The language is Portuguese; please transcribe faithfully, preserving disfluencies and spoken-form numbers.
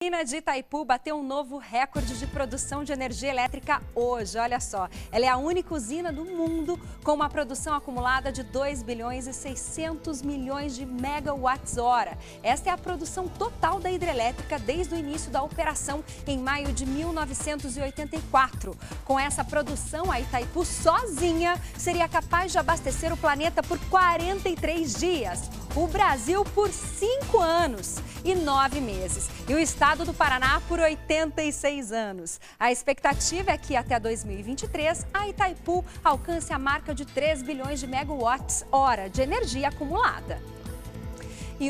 A usina de Itaipu bateu um novo recorde de produção de energia elétrica hoje, olha só. Ela é a única usina do mundo com uma produção acumulada de dois bilhões e seiscentos milhões de megawatts-hora. Esta é a produção total da hidrelétrica desde o início da operação em maio de mil novecentos e oitenta e quatro. Com essa produção, a Itaipu sozinha seria capaz de abastecer o planeta por quarenta e três dias, o Brasil por cinco anos e nove meses e o estado do Paraná por oitenta e seis anos. A expectativa é que até dois mil e vinte e três a Itaipu alcance a marca de três bilhões de megawatts-hora de energia acumulada.